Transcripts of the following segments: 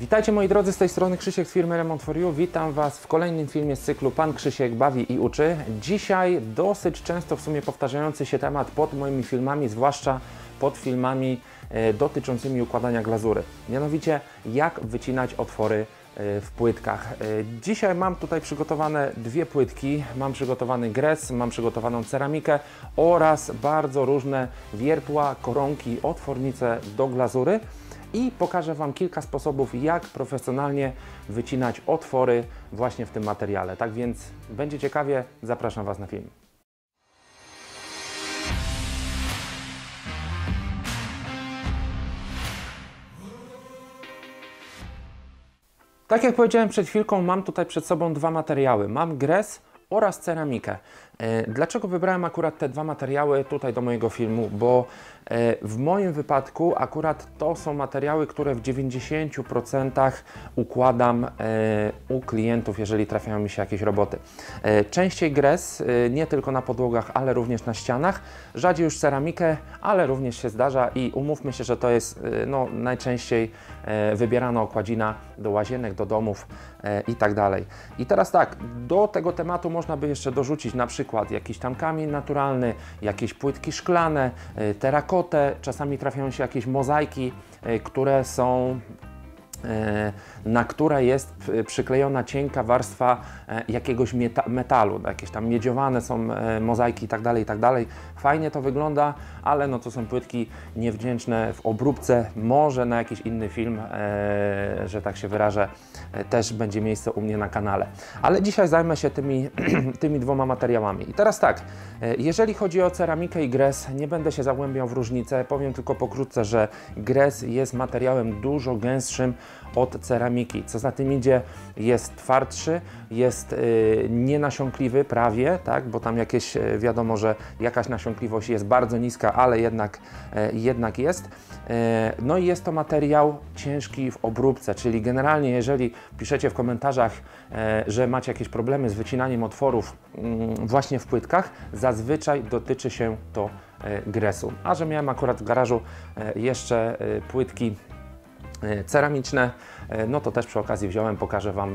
Witajcie moi drodzy, z tej strony Krzysiek z firmy Remont for You. Witam Was w kolejnym filmie z cyklu Pan Krzysiek bawi i uczy. Dzisiaj dosyć często w sumie powtarzający się temat pod moimi filmami, zwłaszcza pod filmami dotyczącymi układania glazury. Mianowicie jak wycinać otwory w płytkach. Dzisiaj mam tutaj przygotowane dwie płytki. Mam przygotowany gres, mam przygotowaną ceramikę oraz bardzo różne wiertła, koronki, otwornice do glazury. I pokażę Wam kilka sposobów, jak profesjonalnie wycinać otwory właśnie w tym materiale. Tak więc będzie ciekawie, zapraszam Was na film. Tak jak powiedziałem przed chwilką, mam tutaj przed sobą dwa materiały. Mam gres oraz ceramikę. Dlaczego wybrałem akurat te dwa materiały tutaj do mojego filmu? Bo w moim wypadku akurat to są materiały, które w 90% układam u klientów, jeżeli trafiają mi się jakieś roboty. Częściej gres, nie tylko na podłogach, ale również na ścianach. Rzadziej już ceramikę, ale również się zdarza i umówmy się, że to jest najczęściej wybierana okładzina do łazienek, do domów i tak dalej. I teraz tak, do tego tematu można by jeszcze dorzucić na przykład jakiś tam kamień naturalny, jakieś płytki szklane, terakotę, czasami trafiają się jakieś mozaiki, które są na które jest przyklejona cienka warstwa jakiegoś metalu, jakieś tam miedziowane są mozaiki i tak dalej. Fajnie to wygląda, ale no to są płytki niewdzięczne w obróbce. Może na jakiś inny film, że tak się wyrażę, też będzie miejsce u mnie na kanale. Ale dzisiaj zajmę się tymi dwoma materiałami. I teraz tak, jeżeli chodzi o ceramikę i gres, nie będę się zagłębiał w różnicę, powiem tylko pokrótce, że gres jest materiałem dużo gęstszym od ceramiki. Co za tym idzie, jest twardszy, jest nienasiąkliwy prawie, tak, bo tam jakieś, wiadomo, że jakaś nasiąkliwość jest bardzo niska, ale jednak jest. No i jest to materiał ciężki w obróbce, czyli generalnie jeżeli piszecie w komentarzach, że macie jakieś problemy z wycinaniem otworów właśnie w płytkach, zazwyczaj dotyczy się to gresu. A że miałem akurat w garażu jeszcze płytki ceramiczne, no to też przy okazji wziąłem, pokażę Wam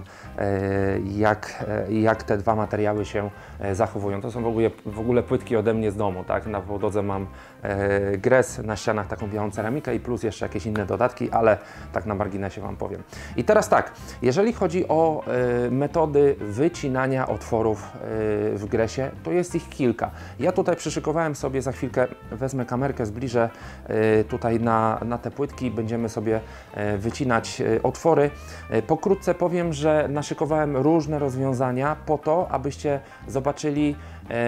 jak te dwa materiały się zachowują. To są w ogóle płytki ode mnie z domu, tak? Na podłodze mam gres, na ścianach taką białą ceramikę i plus jeszcze jakieś inne dodatki, ale tak na marginesie Wam powiem. I teraz tak, jeżeli chodzi o metody wycinania otworów w gresie, to jest ich kilka. Ja tutaj przyszykowałem sobie, za chwilkę wezmę kamerkę, zbliżę tutaj na te płytki, będziemy sobie wycinać otwory. Pokrótce powiem, że naszykowałem różne rozwiązania po to, abyście zobaczyli,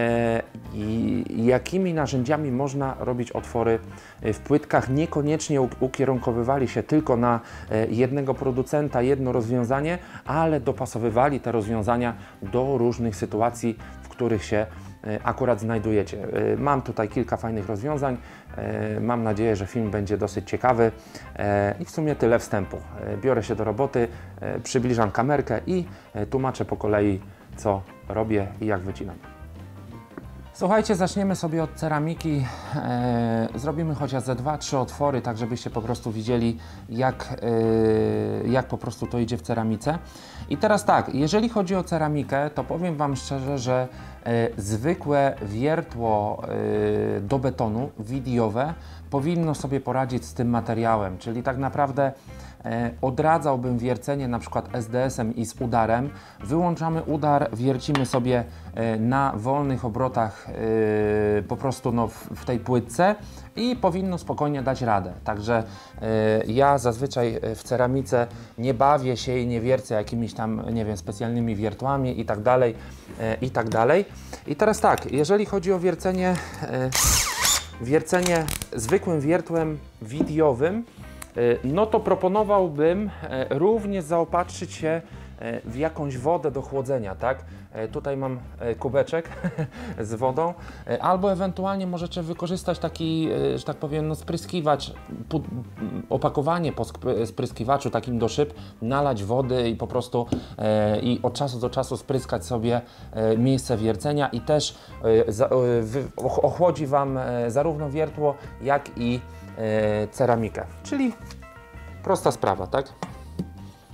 jakimi narzędziami można robić otwory w płytkach. Niekoniecznie ukierunkowywali się tylko na jednego producenta, jedno rozwiązanie, ale dopasowywali te rozwiązania do różnych sytuacji, w których się akurat znajdujecie. Mam tutaj kilka fajnych rozwiązań. Mam nadzieję, że film będzie dosyć ciekawy i w sumie tyle wstępu. Biorę się do roboty, przybliżam kamerkę i tłumaczę po kolei, co robię i jak wycinam. Słuchajcie, zaczniemy sobie od ceramiki. Zrobimy chociaż ze 2-3 otwory, tak żebyście po prostu widzieli, jak po prostu to idzie w ceramice. I teraz tak, jeżeli chodzi o ceramikę, to powiem Wam szczerze, że zwykłe wiertło do betonu, widiowe, powinno sobie poradzić z tym materiałem, czyli tak naprawdę odradzałbym wiercenie na przykład SDS-em i z udarem. Wyłączamy udar, wiercimy sobie na wolnych obrotach po prostu w tej płytce i powinno spokojnie dać radę. Także ja zazwyczaj w ceramice nie bawię się i nie wiercę jakimiś tam, nie wiem, specjalnymi wiertłami i tak dalej, i tak dalej. I teraz tak, jeżeli chodzi o wiercenie zwykłym wiertłem widiowym, no to proponowałbym również zaopatrzyć się w jakąś wodę do chłodzenia, tak? Tutaj mam kubeczek z wodą, albo ewentualnie możecie wykorzystać taki, że tak powiem, no spryskiwacz, opakowanie po spryskiwaczu takim do szyb, nalać wody i po prostu i od czasu do czasu spryskać sobie miejsce wiercenia i też ochłodzi Wam zarówno wiertło, jak i ceramikę, czyli prosta sprawa, tak?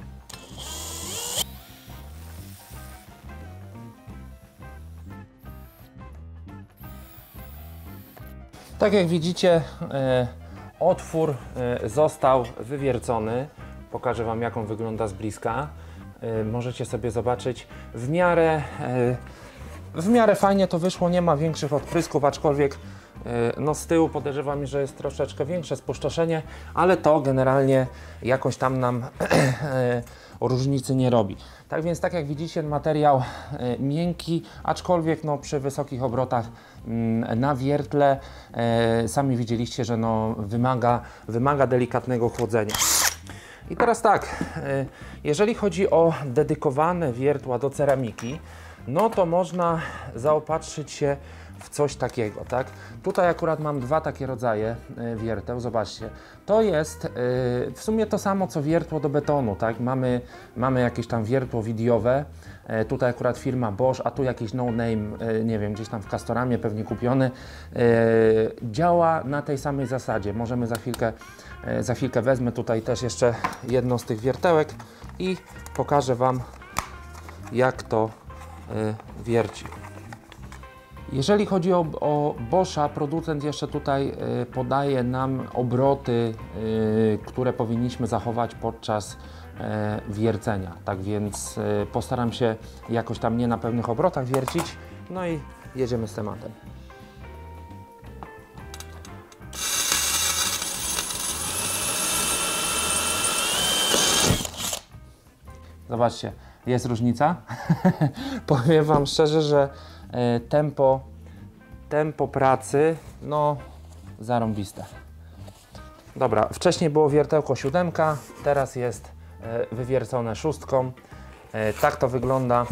Tak jak widzicie, otwór został wywiercony. Pokażę Wam, jak on wygląda z bliska. Możecie sobie zobaczyć. W miarę fajnie to wyszło, nie ma większych odprysków, aczkolwiek no z tyłu podejrzewam, że jest troszeczkę większe spustoszenie, ale to generalnie jakoś tam nam różnicy nie robi. Tak więc, tak jak widzicie, materiał miękki, aczkolwiek no, przy wysokich obrotach na wiertle sami widzieliście, że no, wymaga delikatnego chłodzenia. I teraz tak, jeżeli chodzi o dedykowane wiertła do ceramiki, no to można zaopatrzyć się w coś takiego, tak? Tutaj akurat mam dwa takie rodzaje wierteł, zobaczcie. To jest w sumie to samo co wiertło do betonu, tak? Mamy jakieś tam wiertło widiowe, tutaj akurat firma Bosch, a tu jakiś no name, nie wiem, gdzieś tam w Castoramie pewnie kupiony. Działa na tej samej zasadzie. Możemy za chwilkę wezmę tutaj też jeszcze jedną z tych wiertełek i pokażę Wam, jak to wierci. Jeżeli chodzi o Boscha, producent jeszcze tutaj podaje nam obroty, które powinniśmy zachować podczas wiercenia. Tak więc postaram się jakoś tam nie na pełnych obrotach wiercić. No i jedziemy z tematem. Zobaczcie, jest różnica. Powiem Wam szczerze, że tempo pracy, no zarąbiste. Dobra, wcześniej było wiertełko 7, teraz jest wywiercone 6. Tak to wygląda.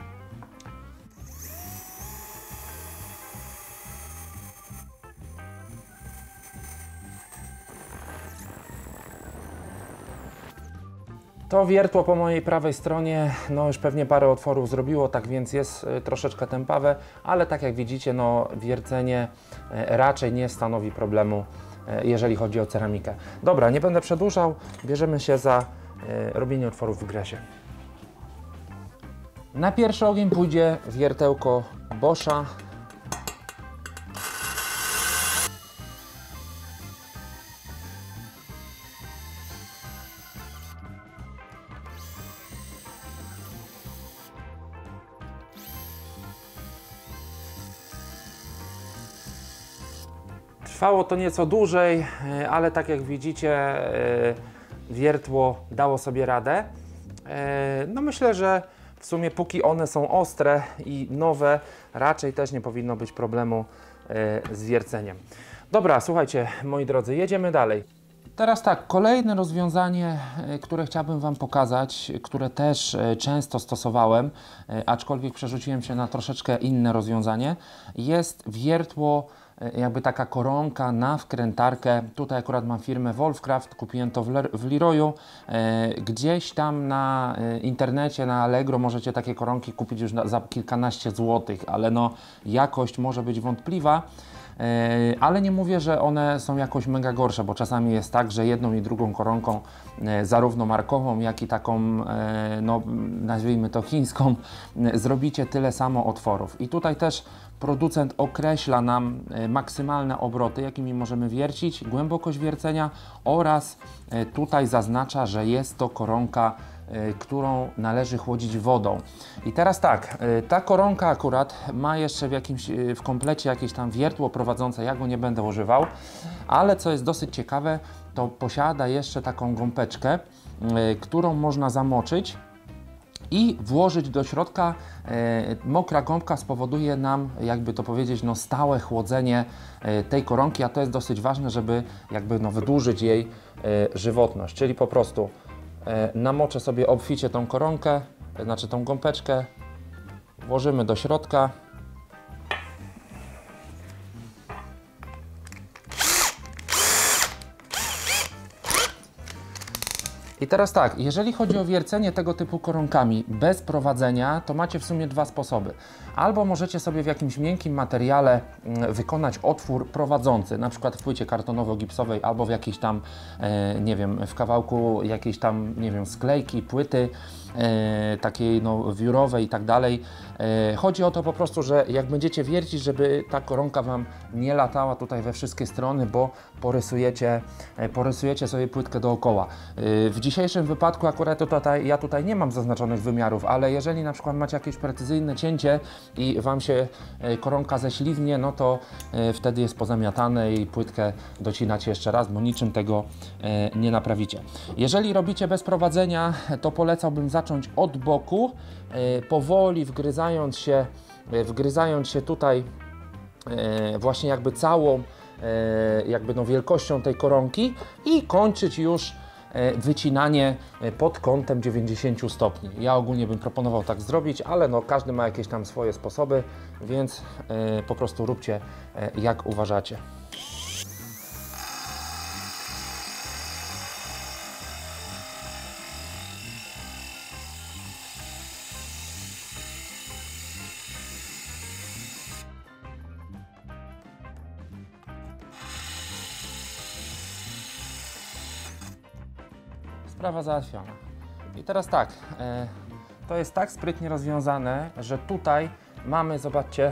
To wiertło po mojej prawej stronie, no już pewnie parę otworów zrobiło, tak więc jest troszeczkę tępawe, ale tak jak widzicie, no wiercenie raczej nie stanowi problemu, jeżeli chodzi o ceramikę. Dobra, nie będę przedłużał, bierzemy się za robienie otworów w gresie. Na pierwszy ogień pójdzie wiertełko Boscha. Trwało to nieco dłużej, ale tak jak widzicie, wiertło dało sobie radę. No myślę, że w sumie póki one są ostre i nowe, raczej też nie powinno być problemu z wierceniem. Dobra, słuchajcie, moi drodzy, jedziemy dalej. Teraz tak, kolejne rozwiązanie, które chciałbym Wam pokazać, które też często stosowałem, aczkolwiek przerzuciłem się na troszeczkę inne rozwiązanie, jest wiertło, jakby taka koronka na wkrętarkę. Tutaj akurat mam firmę Wolfcraft, kupiłem to w Leroyu. Gdzieś tam na internecie, na Allegro możecie takie koronki kupić już za kilkanaście złotych, ale no jakość może być wątpliwa. Ale nie mówię, że one są jakoś mega gorsze, bo czasami jest tak, że jedną i drugą koronką, zarówno markową, jak i taką, no nazwijmy to chińską, zrobicie tyle samo otworów. I tutaj też producent określa nam maksymalne obroty, jakimi możemy wiercić, głębokość wiercenia oraz tutaj zaznacza, że jest to koronka, którą należy chłodzić wodą. I teraz tak, ta koronka akurat ma jeszcze w komplecie jakieś tam wiertło prowadzące, ja go nie będę używał, ale co jest dosyć ciekawe, to posiada jeszcze taką gąbeczkę, którą można zamoczyć i włożyć do środka. Mokra gąbka spowoduje nam, jakby to powiedzieć, no stałe chłodzenie tej koronki, a to jest dosyć ważne, żeby jakby no wydłużyć jej żywotność, czyli po prostu namoczę sobie obficie tą koronkę, znaczy tą gąbeczkę, włożymy do środka. I teraz tak, jeżeli chodzi o wiercenie tego typu koronkami bez prowadzenia, to macie w sumie dwa sposoby. Albo możecie sobie w jakimś miękkim materiale wykonać otwór prowadzący, na przykład w płycie kartonowo-gipsowej albo w jakiejś tam, nie wiem, w kawałku jakiejś tam, nie wiem, sklejki, płyty, takiej no wiórowej i tak dalej. Chodzi o to po prostu, że jak będziecie wiercić, żeby ta koronka Wam nie latała tutaj we wszystkie strony, bo porysujecie sobie płytkę dookoła. W dzisiejszym wypadku akurat ja tutaj nie mam zaznaczonych wymiarów, ale jeżeli na przykład macie jakieś precyzyjne cięcie i Wam się koronka ześlizgnie, no to wtedy jest pozamiatane i płytkę docinacie jeszcze raz, bo niczym tego nie naprawicie. Jeżeli robicie bez prowadzenia, to polecałbym zacząć od boku, powoli wgryzając się tutaj właśnie jakby całą no wielkością tej koronki i kończyć już wycinanie pod kątem 90 stopni. Ja ogólnie bym proponował tak zrobić, ale no każdy ma jakieś tam swoje sposoby, więc po prostu róbcie jak uważacie. Sprawa załatwiona. I teraz tak, to jest tak sprytnie rozwiązane, że tutaj mamy, zobaczcie,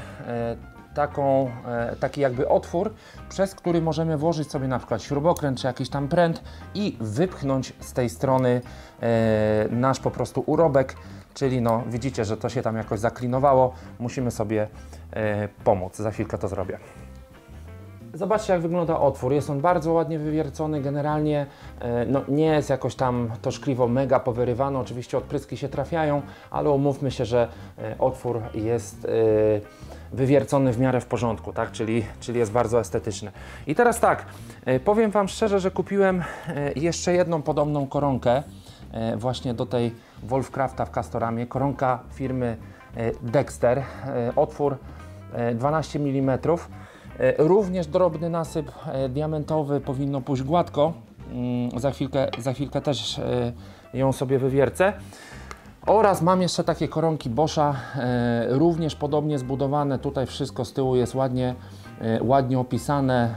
taki jakby otwór, przez który możemy włożyć sobie na przykład śrubokręt czy jakiś tam pręt i wypchnąć z tej strony nasz po prostu urobek, czyli no widzicie, że to się tam jakoś zaklinowało, musimy sobie pomóc, za chwilkę to zrobię. Zobaczcie, jak wygląda otwór. Jest on bardzo ładnie wywiercony. Generalnie no, nie jest jakoś tam to szkliwo mega powyrywano. Oczywiście odpryski się trafiają, ale umówmy się, że otwór jest wywiercony w miarę w porządku, tak? Czyli jest bardzo estetyczny. I teraz tak, powiem Wam szczerze, że kupiłem jeszcze jedną podobną koronkę właśnie do tej Wolfcrafta w Castoramie. Koronka firmy Dexter. Otwór 12 mm. Również drobny nasyp diamentowy, powinno pójść gładko. Za chwilkę też ją sobie wywiercę. Oraz mam jeszcze takie koronki Boscha, również podobnie zbudowane. Tutaj wszystko z tyłu jest ładnie opisane,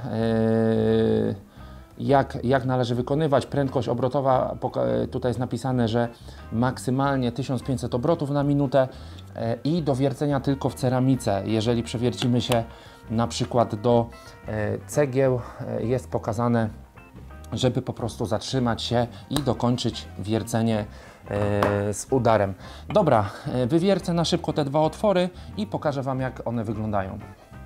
jak należy wykonywać. Prędkość obrotowa, tutaj jest napisane, że maksymalnie 1500 obrotów na minutę i do wiercenia tylko w ceramice. Jeżeli przewiercimy się na przykład do cegieł, jest pokazane, żeby po prostu zatrzymać się i dokończyć wiercenie z udarem. Dobra, wywiercę na szybko te dwa otwory i pokażę Wam, jak one wyglądają.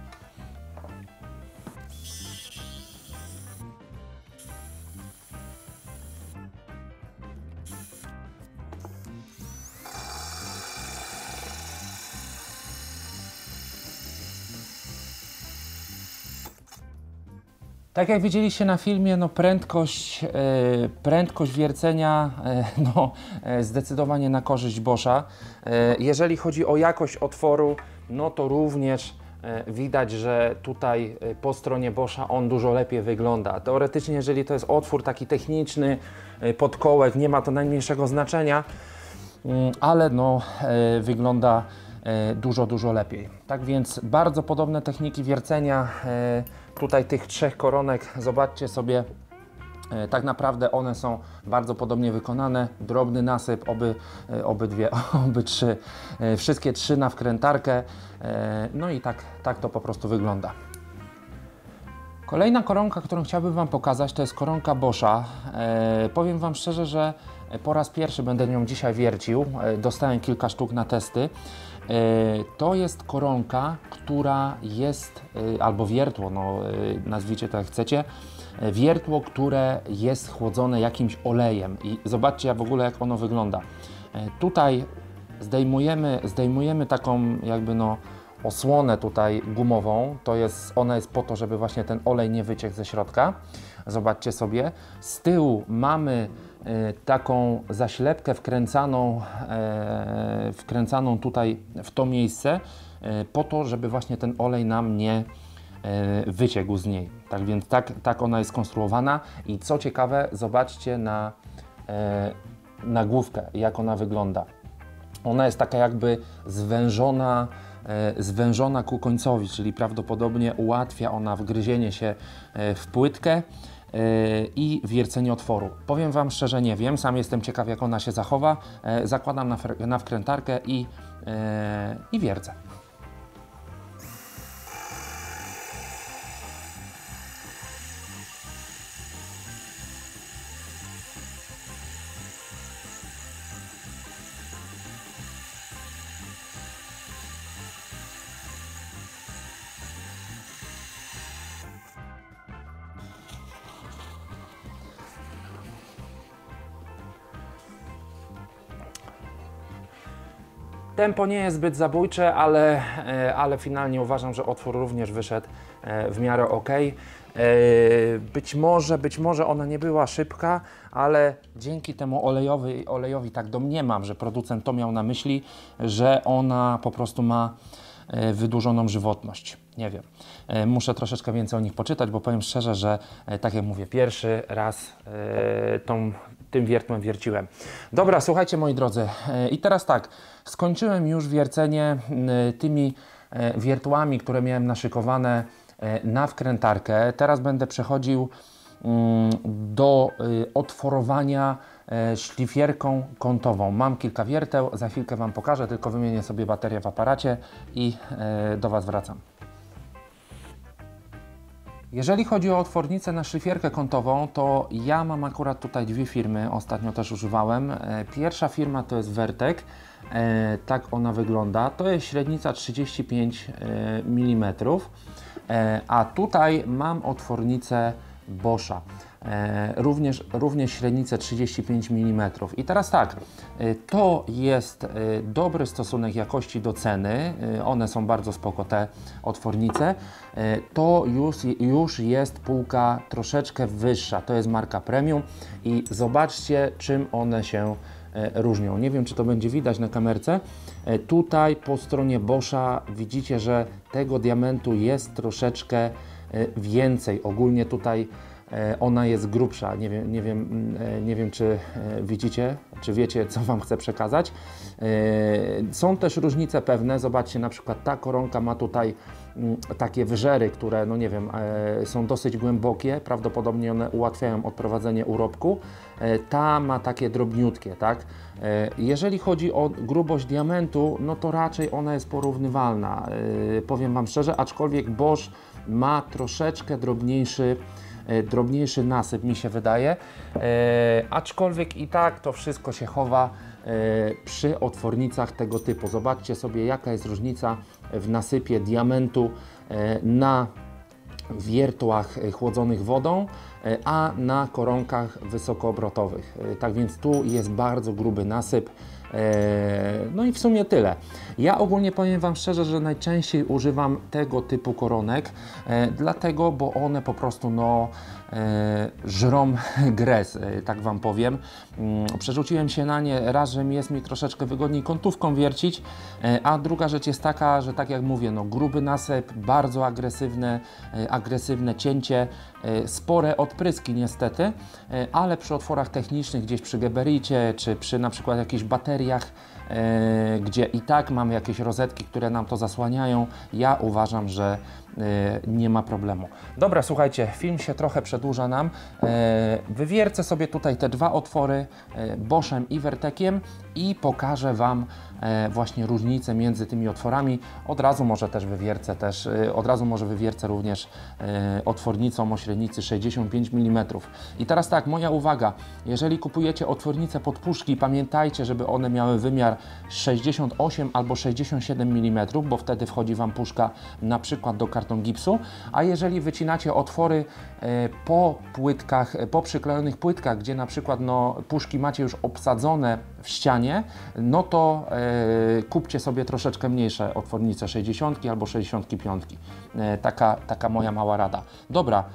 Tak jak widzieliście na filmie, no prędkość wiercenia no, zdecydowanie na korzyść Boscha. Jeżeli chodzi o jakość otworu, no to również widać, że tutaj po stronie Boscha on dużo lepiej wygląda. Teoretycznie, jeżeli to jest otwór taki techniczny, podkołek, nie ma to najmniejszego znaczenia, ale no, wygląda dużo lepiej. Tak więc bardzo podobne techniki wiercenia tutaj tych trzech koronek. Zobaczcie sobie, tak naprawdę one są bardzo podobnie wykonane. Drobny nasyp, wszystkie trzy na wkrętarkę. No i tak to po prostu wygląda. Kolejna koronka, którą chciałbym Wam pokazać, to jest koronka Boscha. Powiem Wam szczerze, że po raz pierwszy będę nią dzisiaj wiercił. Dostałem kilka sztuk na testy. To jest koronka, która jest, albo wiertło, no, nazwijcie to jak chcecie, wiertło, które jest chłodzone jakimś olejem. I zobaczcie w ogóle, jak ono wygląda. Tutaj zdejmujemy taką jakby no osłonę tutaj gumową. Ona jest po to, żeby właśnie ten olej nie wyciekł ze środka. Zobaczcie sobie. Z tyłu mamy taką zaślepkę wkręcaną tutaj w to miejsce, po to, żeby właśnie ten olej nam nie wyciekł z niej. Tak więc tak ona jest skonstruowana i co ciekawe, zobaczcie na nagłówkę, jak ona wygląda. Ona jest taka jakby zwężona ku końcowi, czyli prawdopodobnie ułatwia ona wgryzienie się w płytkę i wiercenie otworu. Powiem Wam szczerze, nie wiem, sam jestem ciekaw, jak ona się zachowa. Zakładam na wkrętarkę i wiercę. Tempo nie jest zbyt zabójcze, ale finalnie uważam, że otwór również wyszedł w miarę ok. Być może ona nie była szybka, ale dzięki temu olejowi tak domniemam, że producent to miał na myśli, że ona po prostu ma wydłużoną żywotność. Nie wiem. Muszę troszeczkę więcej o nich poczytać, bo powiem szczerze, że tak jak mówię, pierwszy raz tym wiertłem wierciłem. Dobra, słuchajcie moi drodzy, i teraz tak, skończyłem już wiercenie tymi wiertłami, które miałem naszykowane na wkrętarkę. Teraz będę przechodził do otworowania szlifierką kątową. Mam kilka wierteł, za chwilkę Wam pokażę, tylko wymienię sobie baterię w aparacie i do Was wracam. Jeżeli chodzi o otwornicę na szlifierkę kątową, to ja mam akurat tutaj dwie firmy, ostatnio też używałem. Pierwsza firma to jest Vertek, tak ona wygląda, to jest średnica 35 mm, a tutaj mam otwornicę Boscha, również średnicę 35 mm. I teraz tak, to jest dobry stosunek jakości do ceny, one są bardzo spoko te otwornice. To już jest półka troszeczkę wyższa, to jest marka premium i zobaczcie, czym one się różnią. Nie wiem, czy to będzie widać na kamerce. Tutaj po stronie Boscha widzicie, że tego diamentu jest troszeczkę więcej. Ogólnie tutaj ona jest grubsza. Nie wiem, czy widzicie, czy wiecie, co Wam chcę przekazać. Są też różnice pewne. Zobaczcie, na przykład ta koronka ma tutaj takie wyżery, które, no nie wiem, są dosyć głębokie. Prawdopodobnie one ułatwiają odprowadzenie urobku. Ta ma takie drobniutkie, tak? Jeżeli chodzi o grubość diamentu, no to raczej ona jest porównywalna. Powiem Wam szczerze, aczkolwiek Bosch ma troszeczkę drobniejszy nasyp, mi się wydaje, aczkolwiek i tak to wszystko się chowa przy otwornicach tego typu. Zobaczcie sobie, jaka jest różnica w nasypie diamentu na wiertłach chłodzonych wodą, a na koronkach wysokoobrotowych. Tak więc tu jest bardzo gruby nasyp. No i w sumie tyle. Ja ogólnie powiem Wam szczerze, że najczęściej używam tego typu koronek, dlatego, bo one po prostu żrą gres, tak Wam powiem. Przerzuciłem się na nie raz, że jest mi troszeczkę wygodniej kątówką wiercić, a druga rzecz jest taka, że tak jak mówię, gruby nasyp, bardzo agresywne cięcie, spore odpryski niestety, ale przy otworach technicznych, gdzieś przy gebericie, czy przy na przykład jakichś bateriach, gdzie i tak mamy jakieś rozetki, które nam to zasłaniają, ja uważam, że nie ma problemu. Dobra, słuchajcie, film się trochę przedłuża nam. Wywiercę sobie tutaj te dwa otwory Boschem i Vertekiem i pokażę Wam właśnie różnicę między tymi otworami. Od razu może wywiercę również otwornicą o średnicy 65 mm. I teraz tak, moja uwaga, jeżeli kupujecie otwornice pod puszki, pamiętajcie, żeby one miały wymiar 68 albo 67 mm, bo wtedy wchodzi Wam puszka na przykład do karton gipsu, a jeżeli wycinacie otwory po płytkach, po przyklejonych płytkach, gdzie na przykład puszki macie już obsadzone w ścianie, no to kupcie sobie troszeczkę mniejsze otwornice, 60 albo 65. Taka moja mała rada. Dobra,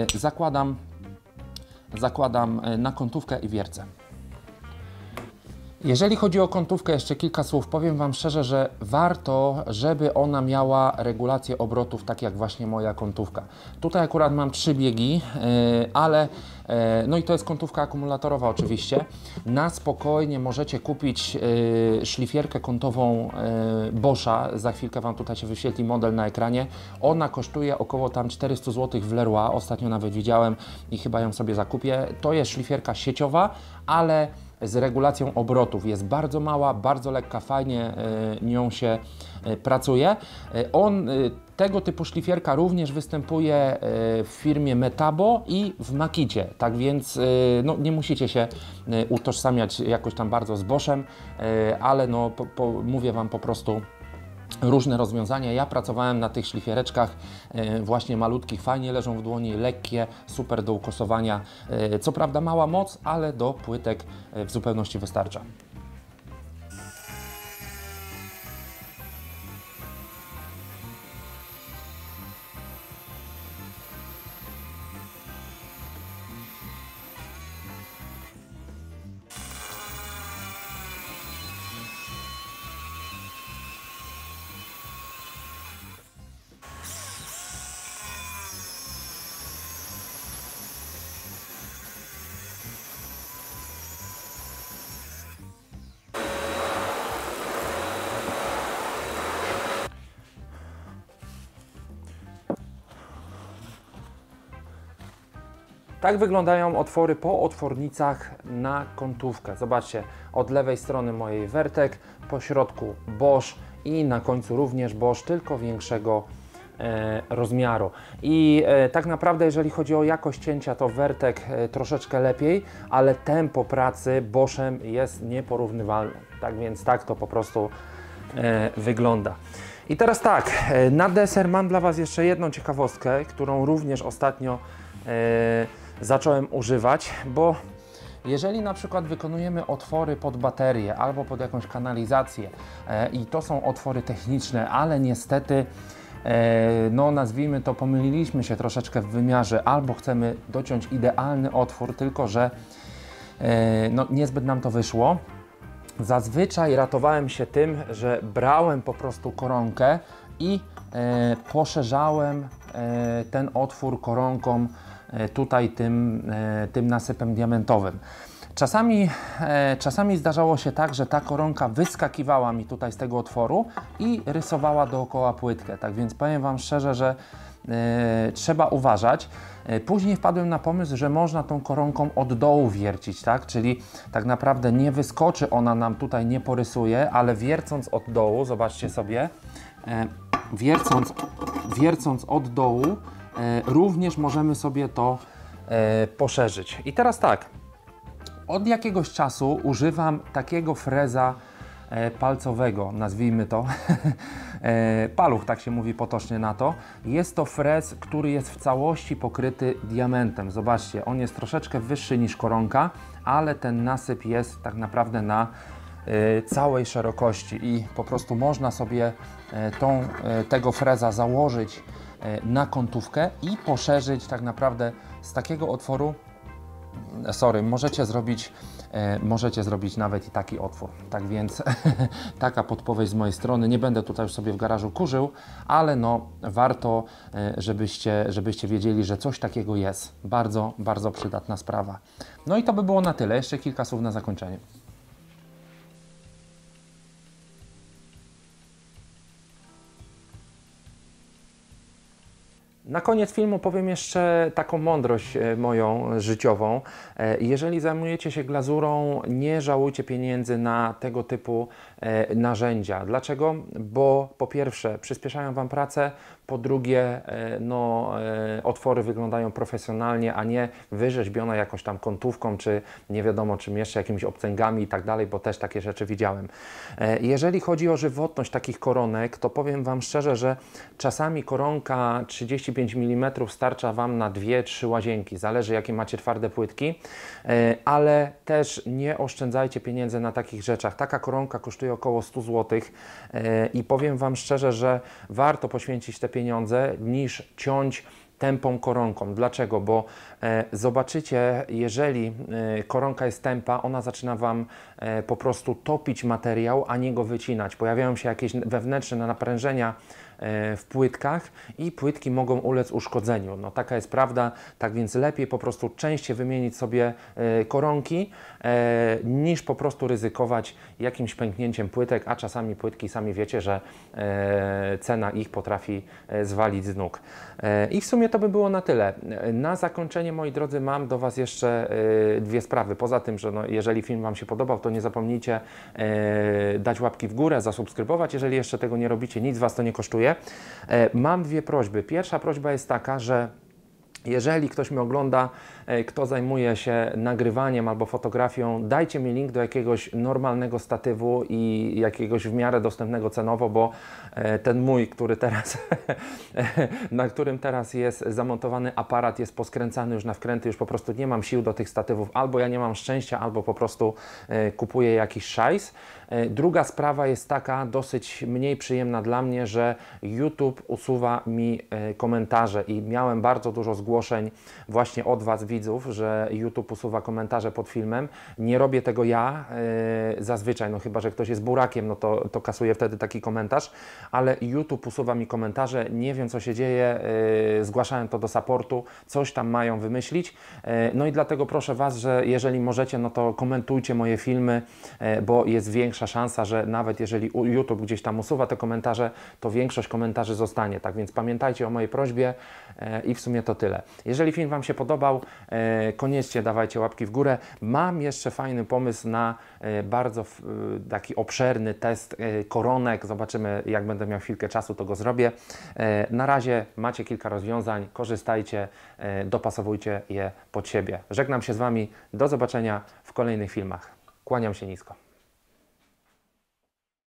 zakładam na kątówkę i wiercę. Jeżeli chodzi o kątówkę, jeszcze kilka słów. Powiem Wam szczerze, że warto, żeby ona miała regulację obrotów, tak jak właśnie moja kątówka. Tutaj akurat mam 3 biegi, ale no i to jest kątówka akumulatorowa oczywiście. Na spokojnie możecie kupić szlifierkę kątową Boscha. Za chwilkę Wam tutaj się wyświetli model na ekranie. Ona kosztuje około tam 400 zł w Leroy. Ostatnio nawet widziałem i chyba ją sobie zakupię. To jest szlifierka sieciowa, ale z regulacją obrotów. Jest bardzo mała, bardzo lekka, fajnie nią się pracuje. Tego typu szlifierka również występuje w firmie Metabo i w Makicie, tak więc no, nie musicie się utożsamiać jakoś tam bardzo z Boschem, ale no, mówię Wam po prostu różne rozwiązania. Ja pracowałem na tych szlifiereczkach właśnie malutkich, fajnie leżą w dłoni, lekkie, super do ukosowania. Co prawda mała moc, ale do płytek w zupełności wystarcza. Tak wyglądają otwory po otwornicach na kątówkę. Zobaczcie, od lewej strony mojej Wertek, po środku Bosch i na końcu również Bosch, tylko większego rozmiaru. I tak naprawdę jeżeli chodzi o jakość cięcia, to Wertek troszeczkę lepiej, ale tempo pracy Boschem jest nieporównywalne. Tak więc tak to po prostu wygląda. I teraz tak, na deser mam dla Was jeszcze jedną ciekawostkę, którą również ostatnio zacząłem używać, bo jeżeli na przykład wykonujemy otwory pod baterię albo pod jakąś kanalizację i to są otwory techniczne, ale niestety no nazwijmy to, pomyliliśmy się troszeczkę w wymiarze, albo chcemy dociąć idealny otwór, tylko że no niezbyt nam to wyszło. Zazwyczaj ratowałem się tym, że brałem po prostu koronkę i poszerzałem ten otwór koronką tutaj tym nasypem diamentowym. Czasami zdarzało się tak, że ta koronka wyskakiwała mi tutaj z tego otworu i rysowała dookoła płytkę. Tak więc powiem Wam szczerze, że trzeba uważać. Później wpadłem na pomysł, że można tą koronką od dołu wiercić, tak? Czyli tak naprawdę nie wyskoczy ona nam tutaj, nie porysuje, ale wiercąc od dołu, zobaczcie sobie, wiercąc od dołu, również możemy sobie to poszerzyć. I teraz tak, od jakiegoś czasu używam takiego freza palcowego, nazwijmy to, paluch, tak się mówi potocznie na to. Jest to frez, który jest w całości pokryty diamentem. Zobaczcie, on jest troszeczkę wyższy niż koronka, ale ten nasyp jest tak naprawdę na całej szerokości i po prostu można sobie tego freza założyć na kątówkę i poszerzyć tak naprawdę z takiego otworu. Możecie zrobić nawet i taki otwór. Tak więc taka podpowiedź z mojej strony. Nie będę tutaj już sobie w garażu kurzył, ale no warto, żebyście wiedzieli, że coś takiego jest. Bardzo, bardzo przydatna sprawa. No i to by było na tyle. Jeszcze kilka słów na zakończenie. Na koniec filmu powiem jeszcze taką mądrość moją życiową. Jeżeli zajmujecie się glazurą, nie żałujcie pieniędzy na tego typu narzędzia. Dlaczego? Bo po pierwsze przyspieszają Wam pracę, po drugie otwory wyglądają profesjonalnie, a nie wyrzeźbione jakąś tam kątówką, czy nie wiadomo czym jeszcze, jakimiś obcęgami i tak dalej, bo też takie rzeczy widziałem. Jeżeli chodzi o żywotność takich koronek, to powiem Wam szczerze, że czasami koronka 35 mm starcza Wam na 2-3 łazienki, zależy jakie macie twarde płytki, ale też nie oszczędzajcie pieniędzy na takich rzeczach. Taka koronka kosztuje około 100 zł i powiem Wam szczerze, że warto poświęcić te pieniądze niż ciąć tępą koronką. Dlaczego? Bo zobaczycie, jeżeli koronka jest tępa, ona zaczyna Wam po prostu topić materiał, a nie go wycinać. Pojawiają się jakieś wewnętrzne naprężenia w płytkach i płytki mogą ulec uszkodzeniu. No taka jest prawda, tak więc lepiej po prostu częściej wymienić sobie koronki, niż po prostu ryzykować jakimś pęknięciem płytek, a czasami płytki, sami wiecie, że cena ich potrafi zwalić z nóg. I w sumie to by było na tyle. Na zakończenie, moi drodzy, mam do Was jeszcze dwie sprawy. Poza tym, że no, jeżeli film Wam się podobał, to nie zapomnijcie dać łapki w górę, zasubskrybować. Jeżeli jeszcze tego nie robicie, nic Was to nie kosztuje. Mam dwie prośby. Pierwsza prośba jest taka, że jeżeli ktoś mnie ogląda, kto zajmuje się nagrywaniem albo fotografią, dajcie mi link do jakiegoś normalnego statywu i jakiegoś w miarę dostępnego cenowo, bo ten mój, który teraz, na którym teraz jest zamontowany aparat, jest poskręcany już na wkręty, już po prostu nie mam sił do tych statywów, albo ja nie mam szczęścia, albo po prostu kupuję jakiś szajs. Druga sprawa jest taka, dosyć mniej przyjemna dla mnie, że YouTube usuwa mi komentarze i miałem bardzo dużo zgłoszeń właśnie od Was, widzów, że YouTube usuwa komentarze pod filmem. Nie robię tego ja zazwyczaj, no chyba że ktoś jest burakiem, no to kasuję wtedy taki komentarz, ale YouTube usuwa mi komentarze, nie wiem co się dzieje, zgłaszałem to do supportu, coś tam mają wymyślić, no i dlatego proszę Was, że jeżeli możecie, no to komentujcie moje filmy, bo jest większa szansa, że nawet jeżeli YouTube gdzieś tam usuwa te komentarze, to większość komentarzy zostanie, tak więc pamiętajcie o mojej prośbie i w sumie to tyle. Jeżeli film Wam się podobał, koniecznie dawajcie łapki w górę. Mam jeszcze fajny pomysł na bardzo taki obszerny test koronek. Zobaczymy, jak będę miał chwilkę czasu, to go zrobię. Na razie macie kilka rozwiązań, korzystajcie, dopasowujcie je pod siebie. Żegnam się z Wami, do zobaczenia w kolejnych filmach. Kłaniam się nisko.